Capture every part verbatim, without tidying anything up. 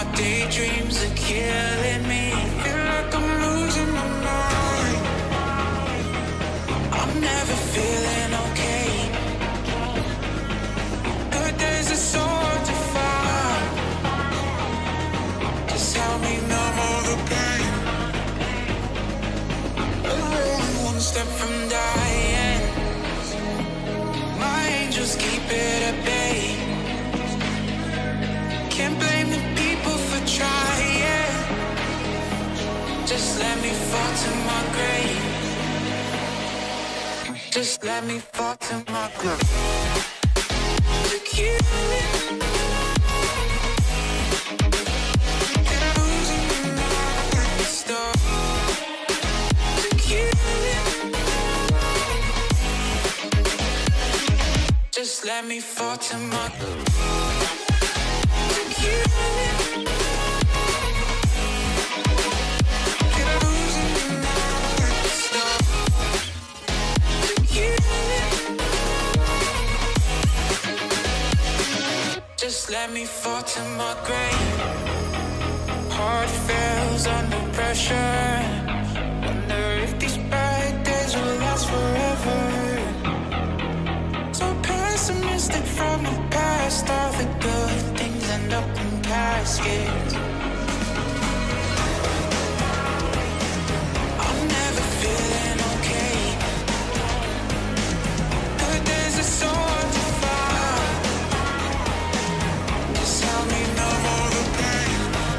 my daydreams are killing me. Feel like I'm losing my mind. I'm never feeling okay. Good days are so hard to find. Just help me numb all the pain. I'm one step from dying. My angels keep it at bay. Can't blame the people for trying. Just let me fall to my grave. Just let me fall to my grave. To kill it. Just let me fall to my grave. Just let me fall to my grave. Heart fails under pressure. Wonder if these bad days will last forever. So pessimistic from the past. All the good things end up in caskets. I'm never feeling okay. Good days are so hard to find. Just help me numb all the pain.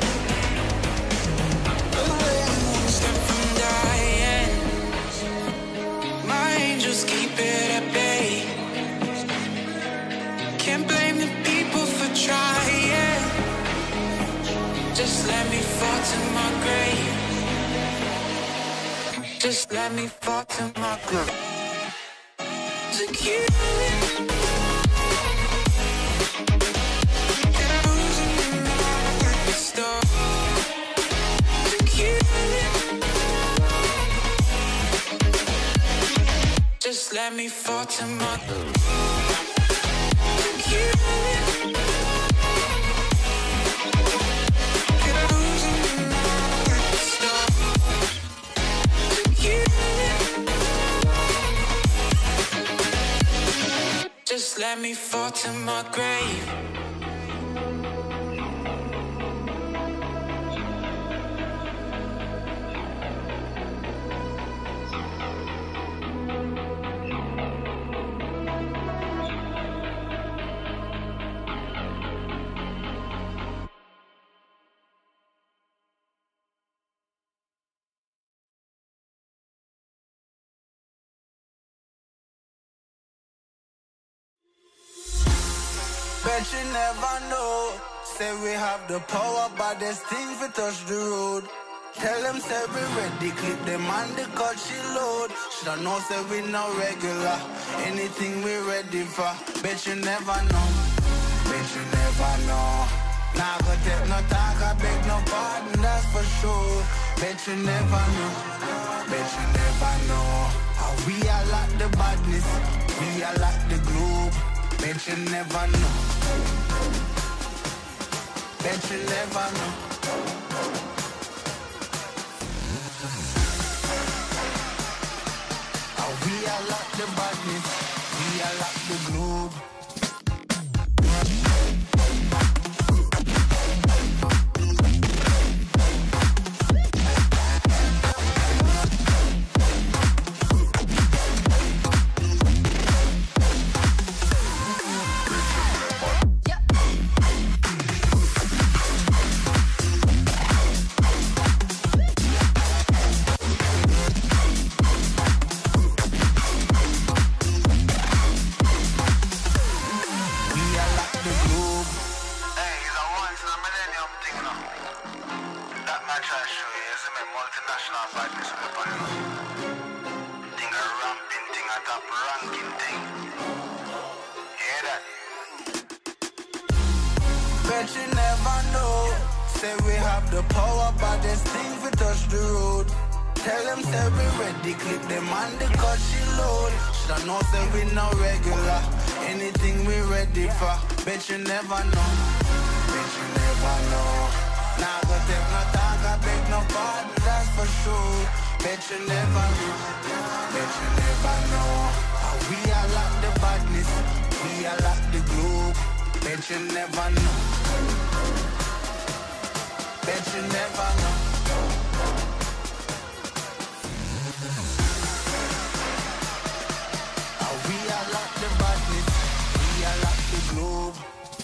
I'm one step from dying. My angels keep it at bay. Can't blame the people for trying. Just let me fall to my grave. Just let me fall to my grave. To kill it. Just let me fall to my grave. Just let me fall to my grave. Bet you never know. Say we have the power, but there's things we touch the road. Tell them say we ready, clip them on the cut she load. Shoulda know say we no regular, anything we ready for. Bet you never know, bet you never know. Nah go take no talk, I beg no pardon, that's for sure. Bet you never know, bet you never know. How we are like the badness, we are like the globe. Bet you never know. Bet you never know. Oh, we are like the badness. We are like the globe. Bet you never know. Say we have the power, but there's things we touch the road. Tell them say we ready, clip them on the cut she load. Shoulda know say we no regular, anything we ready for. Bet you never know, bet you never know. Bet you never know, bet you never know. How we are like the badness, we are like the globe. Bet you never know, bet you never know. How we are like the badness, we are like the globe.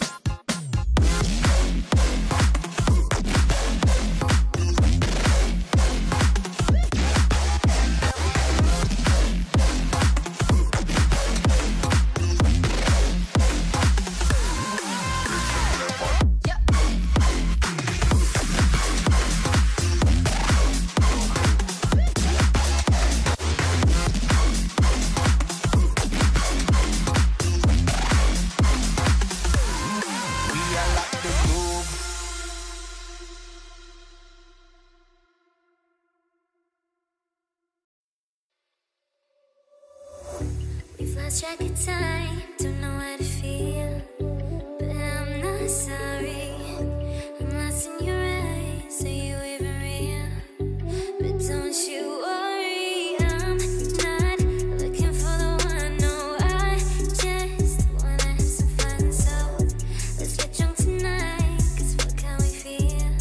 We've lost track of time, don't know how to feel, but I'm not sorry. I'm lost in your eyes, are you even real? But don't you worry, I'm not looking for the one. No, I just wanna have some fun. So let's get drunk tonight, cause fuck how we feel.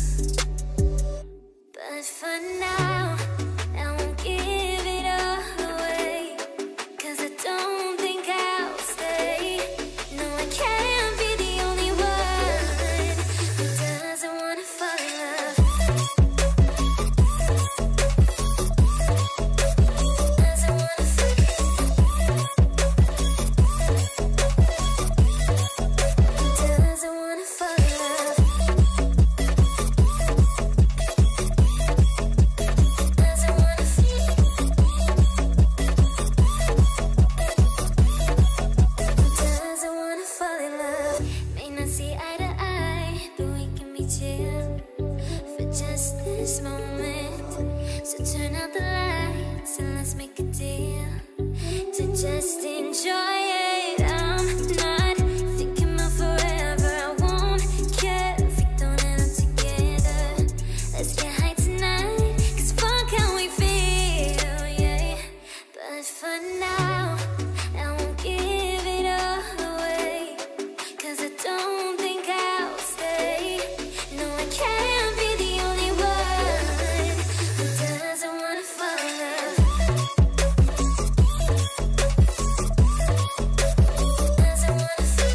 But for now, I won't give it all away, cause I don't think I'll stay. No, I can't be the only one who doesn't wanna fall in love. Doesn't wanna fall in love. Doesn't wanna fall in love. Doesn't wanna feel. Doesn't wanna fall in love. May not see eye to eye, but we can be chill for just this moment. So turn out the lights and let's make a deal to just enjoy it. I'm not thinking about forever. I won't care if we don't end up together. Let's get high tonight, cause fuck how we feel, yeah. But for now, I won't give it all away, cause I don't think I'll stay. No, I can't be the only one who doesn't wanna fall in love. Doesn't wanna fall.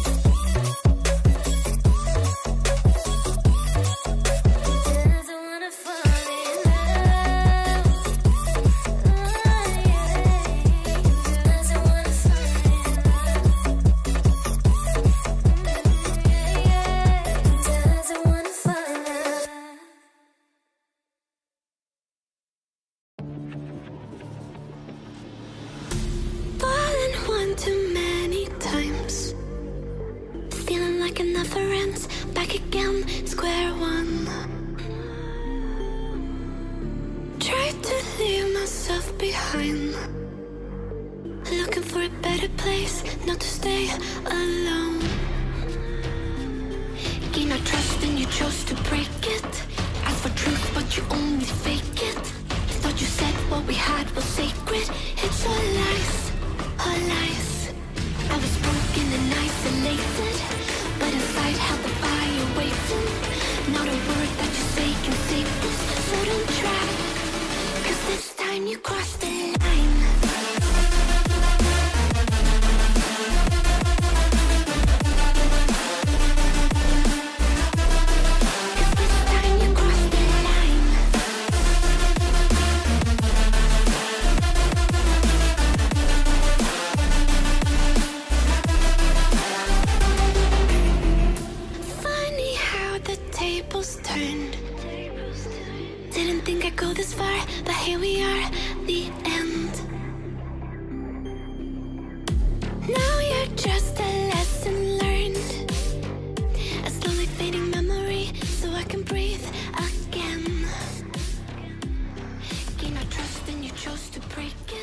Doesn't wanna fall in love. Oh, yeah. Doesn't wanna fall in love. Yeah, yeah. Doesn't wanna fall in love. Fallen one too many times, feeling like it never ends. Back again, square one. Tried to leave myself behind, looking for a better place, not to stay alone. Gain our trust and you chose to break it. Ask for truth but you only fake it. Thought you said what we had was sacred. It's all lies, all lies. I was broken and isolated, but inside held the fire waiting. Not a word that you say can save this, so don't try, cause this time you crossed the line. Cause this time you crossed the line. Funny how the tables turned. Didn't think I'd go this far, but here we are, the end. Now you're just a lesson learned, a slowly fading memory, so I can breathe again. Gain our trust and you chose to break it.